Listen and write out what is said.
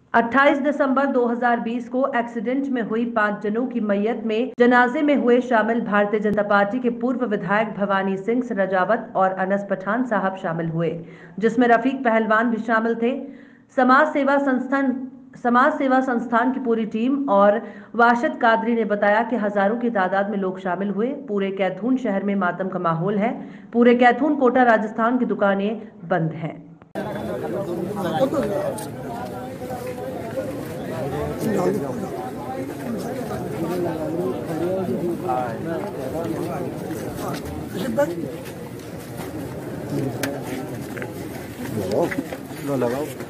28 दिसंबर 2020 को एक्सीडेंट में हुई 5 जनों की मय्यत में जनाजे में हुए शामिल भारतीय जनता पार्टी के पूर्व विधायक भवानी सिंह रजावत और अनस पठान साहब शामिल हुए, जिसमें रफीक पहलवान भी शामिल थे। समाज सेवा संस्थान की पूरी टीम और वाशिद कादरी ने बताया कि हजारों की तादाद में लोग शामिल हुए। पूरे कैथून शहर में मातम का माहौल है। पूरे कैथून कोटा राजस्थान की दुकानें बंद हैं। लगाओ।